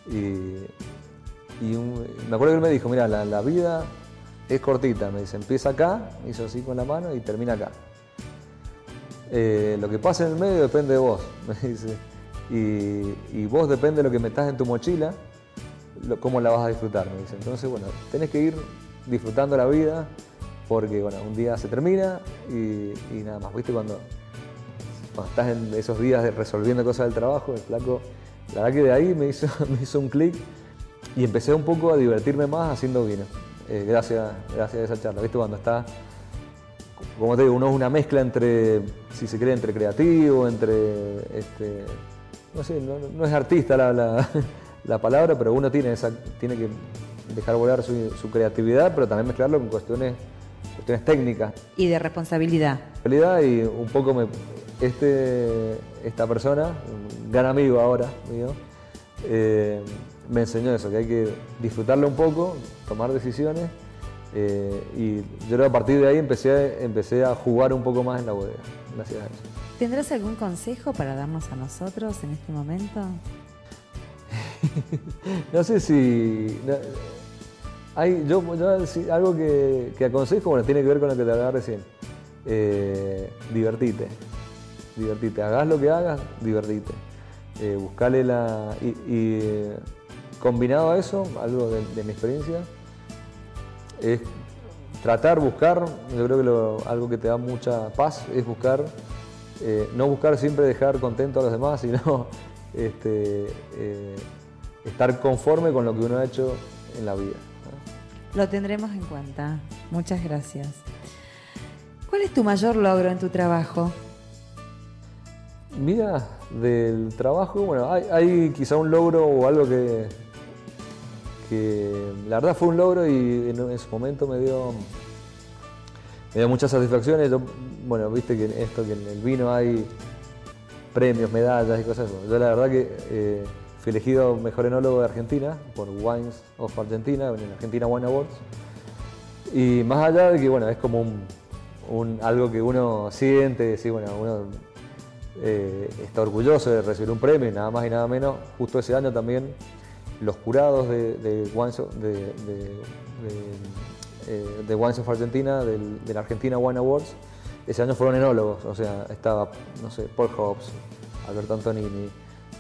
Me acuerdo que él me dijo, mira, la vida es cortita, me dice, empieza acá, me hizo así con la mano y termina acá. Lo que pasa en el medio depende de vos, me dice, y vos depende de lo que metas en tu mochila, cómo la vas a disfrutar, me dice. Entonces, bueno, tenés que ir disfrutando la vida, porque bueno, un día se termina y nada más, ¿viste? Cuando estás en esos días resolviendo cosas del trabajo, el flaco, la verdad que de ahí me hizo un clic y empecé un poco a divertirme más haciendo vino, gracias a esa charla, ¿viste? Cuando está, como te digo, uno es una mezcla entre, si se cree, entre creativo, entre, no sé, no es artista la palabra, pero uno tiene que dejar volar su creatividad, pero también mezclarlo con cuestiones técnicas. Y de responsabilidad. Y un poco esta persona, un gran amigo ahora mío, me enseñó eso, que hay que disfrutarlo un poco, tomar decisiones, y yo creo que a partir de ahí empecé a jugar un poco más en la bodega, gracias a eso. ¿ ¿Tendrás algún consejo para darnos a nosotros en este momento? No sé si... algo que aconsejo, bueno, tiene que ver con lo que te hablaba recién. Divertite. Hagás lo que hagas, divertite. Buscale combinado a eso, algo de mi experiencia, es buscar, yo creo que algo que te da mucha paz es buscar, no buscar siempre dejar contento a los demás, sino estar conforme con lo que uno ha hecho en la vida. Lo tendremos en cuenta. Muchas gracias. ¿Cuál es tu mayor logro en tu trabajo? Mira, del trabajo, bueno, hay quizá un logro o algo que la verdad fue un logro y en su momento me dio muchas satisfacciones. Bueno, viste que en el vino hay premios, medallas y cosas así. Yo la verdad que fui elegido mejor enólogo de Argentina por Wines of Argentina, en el Argentina Wine Awards. Y más allá de que, bueno, es como algo que uno siente, sí, bueno, uno está orgulloso de recibir un premio y nada más y nada menos. Justo ese año también los jurados de Wines of Argentina, del Argentina Wine Awards, ese año fueron enólogos, o sea, estaba, no sé, Paul Hobbs, Alberto Antonini,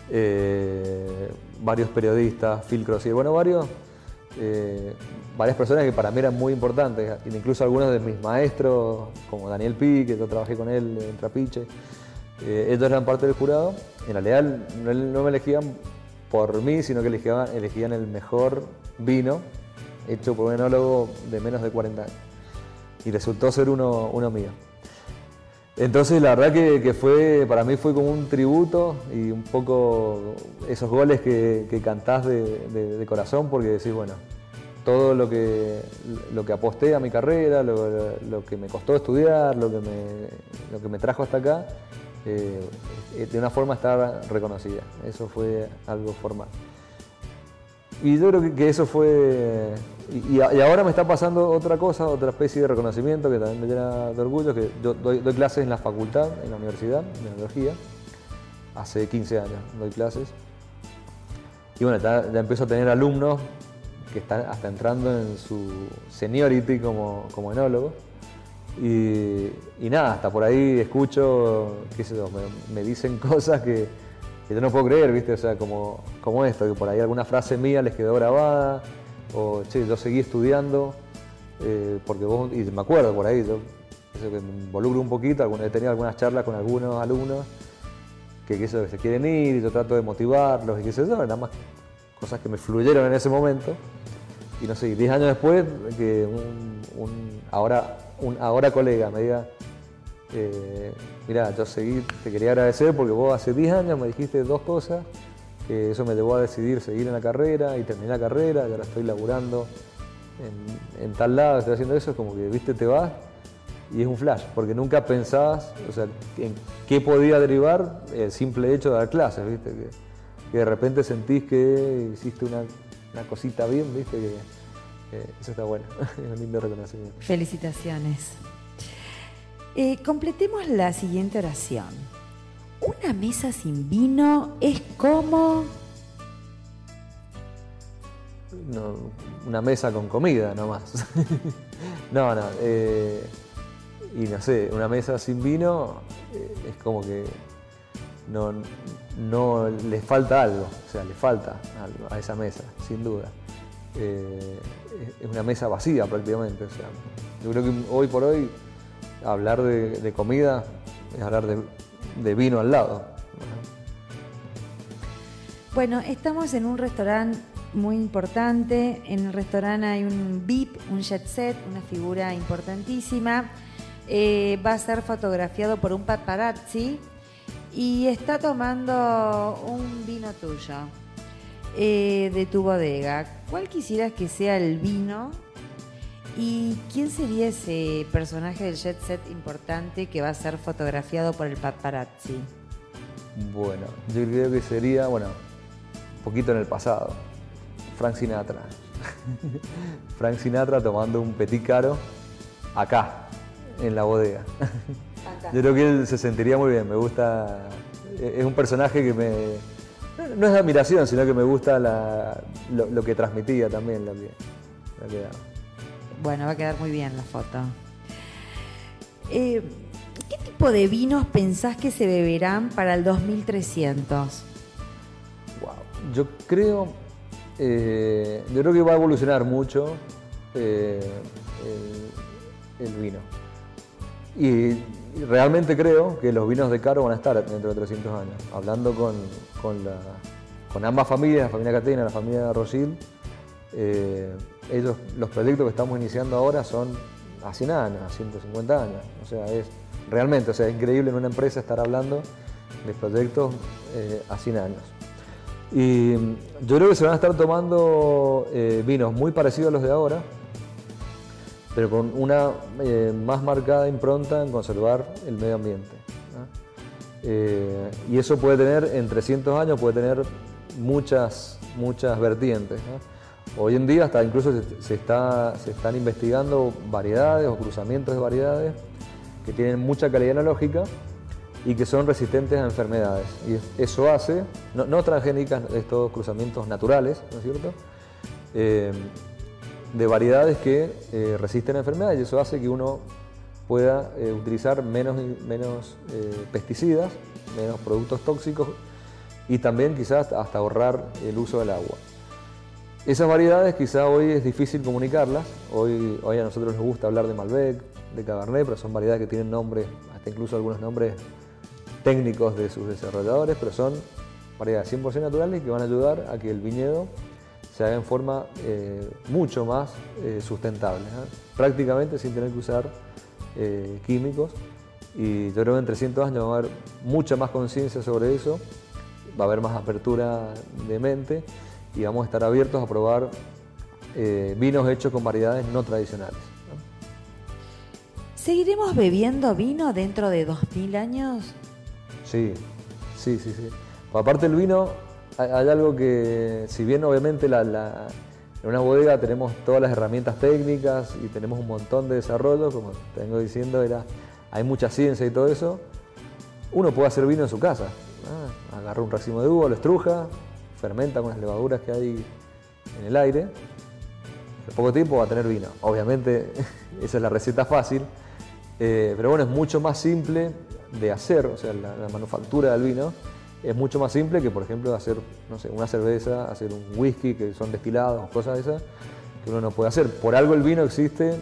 varios periodistas, Phil Crosier, bueno, varias personas que para mí eran muy importantes, incluso algunos de mis maestros, como Daniel Pi, que yo trabajé con él en Trapiche, ellos eran parte del jurado. En realidad no me elegían por mí, sino que elegían el mejor vino hecho por un enólogo de menos de 40 años. Y resultó ser uno mío. Entonces la verdad que para mí fue como un tributo y un poco esos goles que cantás de corazón, porque decís, bueno, todo lo que aposté a mi carrera, lo que me costó estudiar, lo que me trajo hasta acá, de una forma estar reconocida. Eso fue algo formal. Y yo creo que eso fue... Y ahora me está pasando otra cosa, otra especie de reconocimiento que también me llena de orgullo, que yo doy clases en la facultad, en la universidad de enología. Hace 15 años doy clases. Y bueno, ya empiezo a tener alumnos que están hasta entrando en su seniority como enólogos. Y nada, hasta por ahí escucho, qué sé yo, me dicen cosas que yo no puedo creer, ¿viste? O sea, como esto, que por ahí alguna frase mía les quedó grabada, o che, yo seguí estudiando, porque vos, y me acuerdo por ahí, yo que me involucro un poquito, he tenido algunas charlas con algunos alumnos que se quieren ir y yo trato de motivarlos y qué sé yo, nada más cosas que me fluyeron en ese momento. Y no sé, 10 años después, que un ahora colega me diga, mirá, yo te quería agradecer porque vos hace 10 años me dijiste 2 cosas, que eso me llevó a decidir seguir en la carrera y terminé la carrera, y ahora estoy laburando en tal lado, estoy haciendo eso, es como que, viste, te vas y es un flash, porque nunca pensabas, o sea, en qué podía derivar el simple hecho de dar clases, viste, que de repente sentís que hiciste una cosita bien, viste, que eso está bueno, es un lindo reconocimiento. Felicitaciones. Completemos la siguiente oración. Una mesa sin vino es como... No, una mesa con comida nomás. No, y no sé, una mesa sin vino es como que no le falta algo, o sea, le falta algo a esa mesa, sin duda. Es una mesa vacía prácticamente, o sea, yo creo que hoy por hoy hablar de comida es hablar de vino al lado. Bueno, estamos en un restaurante muy importante. En el restaurante hay un VIP, un jet set, una figura importantísima. Va a ser fotografiado por un paparazzi y está tomando un vino tuyo, de tu bodega. ¿Cuál quisieras que sea el vino? ¿Y quién sería ese personaje del jet set importante que va a ser fotografiado por el paparazzi? Bueno, yo creo que sería, un poquito en el pasado, Frank Sinatra. Frank Sinatra tomando un petit caro acá, en la bodega. Fantástico. Yo creo que él se sentiría muy bien, me gusta, es un personaje que no es de admiración, sino que me gusta lo que transmitía también, lo que daba. Bueno, va a quedar muy bien la foto. ¿Qué tipo de vinos pensás que se beberán para el 2300? Wow. Yo creo que va a evolucionar mucho el vino. Y realmente creo que los vinos de Caro van a estar dentro de 300 años. Hablando con ambas familias, la familia Catena y la familia Rosil, los proyectos que estamos iniciando ahora son a 100 años, a 150 años. O sea, es increíble en una empresa estar hablando de proyectos a 100 años. Y yo creo que se van a estar tomando vinos muy parecidos a los de ahora, pero con una más marcada impronta en conservar el medio ambiente, ¿no? Y eso puede tener, en 300 años, puede tener muchas vertientes, ¿no? Hoy en día hasta incluso se están investigando variedades o cruzamientos de variedades que tienen mucha calidad enológica y que son resistentes a enfermedades. Y eso hace, no transgénicas, estos cruzamientos naturales, ¿no es cierto? De variedades que resisten a enfermedades, y eso hace que uno pueda utilizar menos pesticidas, menos productos tóxicos y también quizás hasta ahorrar el uso del agua. Esas variedades quizá hoy es difícil comunicarlas, hoy a nosotros nos gusta hablar de Malbec, de Cabernet, pero son variedades que tienen nombres, hasta incluso algunos nombres técnicos de sus desarrolladores, pero son variedades 100% naturales que van a ayudar a que el viñedo se haga en forma mucho más sustentable, ¿eh? Prácticamente sin tener que usar químicos, y yo creo que en 300 años va a haber mucha más conciencia sobre eso, va a haber más apertura de mente y vamos a estar abiertos a probar vinos hechos con variedades no tradicionales, ¿no? ¿Seguiremos bebiendo vino dentro de 2000 años? Sí. Aparte del vino, hay algo que, si bien obviamente en una bodega tenemos todas las herramientas técnicas y tenemos un montón de desarrollo, como te vengo diciendo, hay mucha ciencia y todo eso, uno puede hacer vino en su casa, ¿no? Agarra un racimo de uva, lo estruja, fermenta con las levaduras que hay en el aire, en poco tiempo va a tener vino. Obviamente esa es la receta fácil, pero bueno, es mucho más simple de hacer, o sea, la manufactura del vino es mucho más simple que, por ejemplo, hacer, no sé, una cerveza, hacer un whisky, que son destilados o cosas de esas, que uno no puede hacer. Por algo el vino existe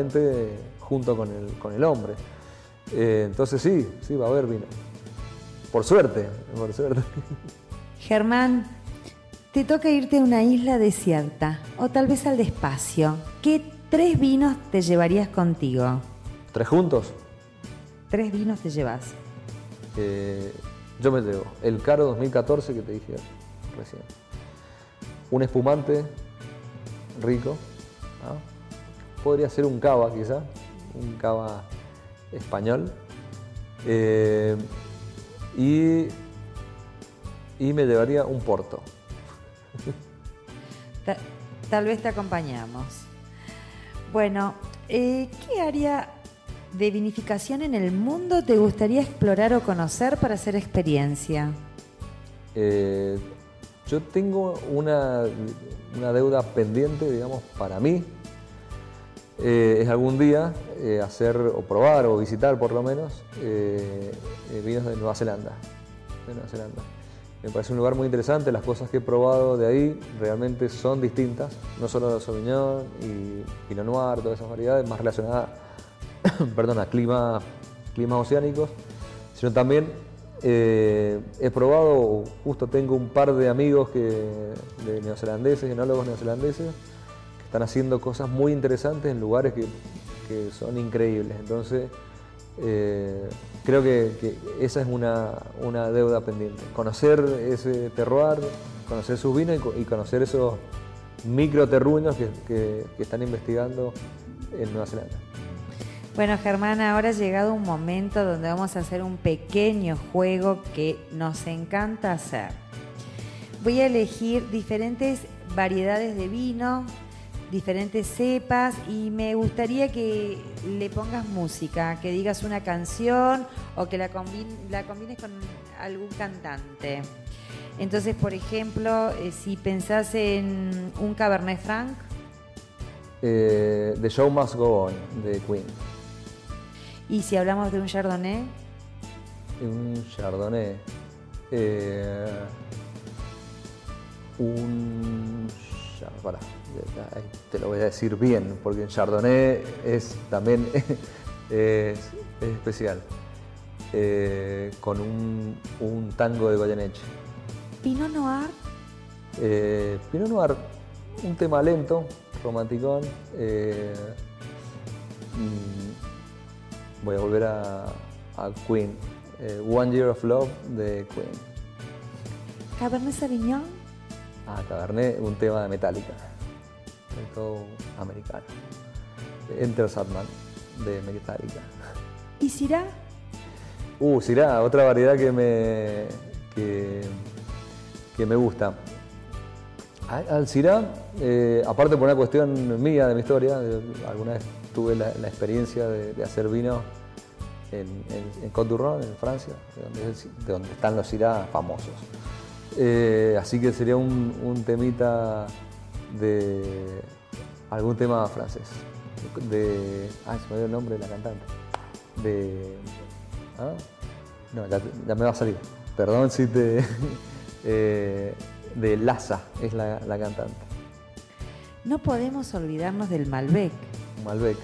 prácticamente junto con el hombre. Entonces sí, va a haber vino. por suerte, por suerte. Germán, te toca irte a una isla desierta o tal vez al despacio. ¿Qué 3 vinos te llevarías contigo? ¿3 juntos? 3 vinos te llevas. Yo me llevo el Caro 2014 que te dije recién. Un espumante rico, ¿no? Podría ser un cava quizá, un cava español. Y me llevaría un porto. Tal vez te acompañamos. Bueno, ¿qué área de vinificación en el mundo te gustaría explorar o conocer para hacer experiencia? Yo tengo una deuda pendiente, digamos, para mí. Es algún día hacer o probar o visitar por lo menos vinos de Nueva Zelanda. Me parece un lugar muy interesante, las cosas que he probado de ahí realmente son distintas, no solo Sauvignon y Pinot Noir, todas esas variedades más relacionadas perdón, a climas oceánicos, sino también he probado, justo tengo un par de amigos de neozelandeses, enólogos neozelandeses, que están haciendo cosas muy interesantes en lugares que son increíbles. Entonces, creo que esa es una deuda pendiente. Conocer ese terroir, conocer sus vinos y conocer esos microterruños que están investigando en Nueva Zelanda. Bueno, Germán, ahora ha llegado un momento donde vamos a hacer un pequeño juego que nos encanta hacer. Voy a elegir diferentes variedades de vino, diferentes cepas, y me gustaría que le pongas música, que digas una canción o que la combines con algún cantante. Entonces, por ejemplo, si pensás en un Cabernet Franc. The Show Must Go On, de Queen. Y si hablamos de un Chardonnay. Un Chardonnay. Pará, te lo voy a decir bien, porque el Chardonnay también es especial. Con un tango de Goyeneche. Pinot Noir. Pinot Noir, un tema lento, romanticón. Voy a volver a Queen. One Year of Love de Queen. Cabernet Sauvignon. Cabernet, un tema de Metallica, todo americano. Enter Sandman de Metallica. ¿Y Syrah? Syrah, otra variedad que me gusta. Al Syrah, aparte por una cuestión mía de mi historia, alguna vez tuve la experiencia de hacer vino en Côte d'Or, en Francia, de donde están los Syrah famosos. Así que sería un temita de algún tema francés. Se me dio el nombre de la cantante. No, ya me va a salir. Perdón si te... de Lhasa es la cantante. No podemos olvidarnos del Malbec. Malbec.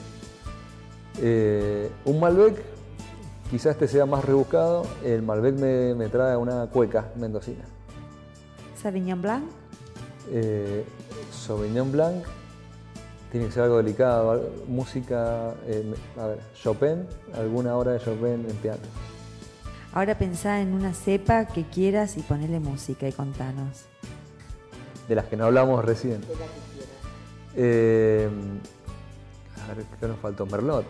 Un Malbec, quizás este sea más rebuscado. El Malbec me trae una cueca mendocina. Sauvignon Blanc. Sauvignon Blanc tiene que ser algo delicado. Música, Chopin, alguna obra de Chopin en piano. Ahora pensá en una cepa que quieras y ponele música y contanos. De las que no hablamos recién. ¿Qué nos faltó? Merlot.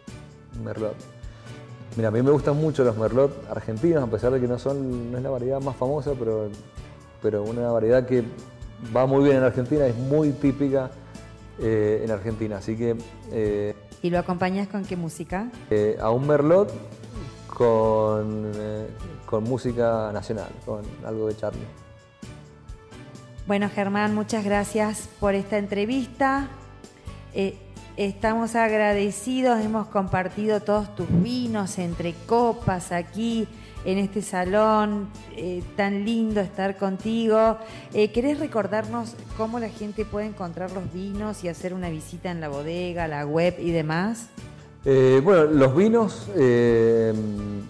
Mira, a mí me gustan mucho los Merlot argentinos, a pesar de que no es la variedad más famosa, pero una variedad que va muy bien en Argentina, es muy típica en Argentina. Así que... ¿Y lo acompañás con qué música? A un Merlot con música nacional, con algo de Charlie. Bueno, Germán, muchas gracias por esta entrevista. Estamos agradecidos, hemos compartido todos tus vinos entre copas aquí en este salón, tan lindo estar contigo. ¿Querés recordarnos cómo la gente puede encontrar los vinos y hacer una visita en la bodega, la web y demás? Bueno, los vinos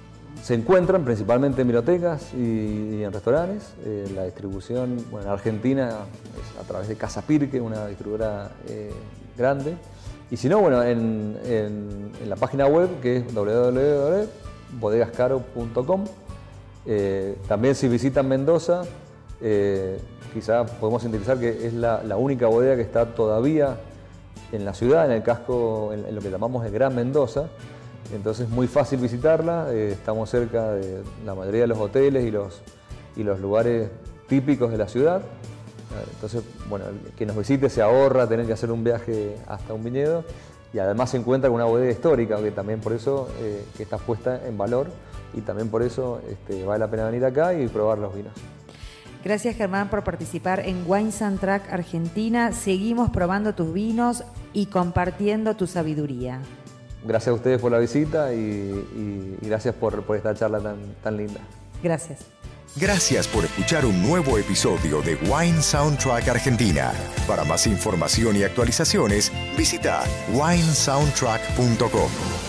se encuentran principalmente en bibliotecas y en restaurantes. La distribución, bueno, en Argentina es a través de Casa Pirque, una distribuidora grande. Y si no, bueno, en la página web, que es www.bodegascaro.com. También si visitan Mendoza, quizás podemos sintetizar que es la única bodega que está todavía en la ciudad, en el casco, en lo que llamamos el Gran Mendoza. Entonces es muy fácil visitarla, estamos cerca de la mayoría de los hoteles y los lugares típicos de la ciudad. Entonces, bueno, el que nos visite se ahorra tener que hacer un viaje hasta un viñedo y además se encuentra con una bodega histórica, que también por eso que está puesta en valor y también por eso vale la pena venir acá y probar los vinos. Gracias, Germán, por participar en Wine Soundtrack Argentina. Seguimos probando tus vinos y compartiendo tu sabiduría. Gracias a ustedes por la visita y gracias por esta charla tan linda. Gracias. Gracias por escuchar un nuevo episodio de Wine Soundtrack Argentina. Para más información y actualizaciones, visita winesoundtrack.com.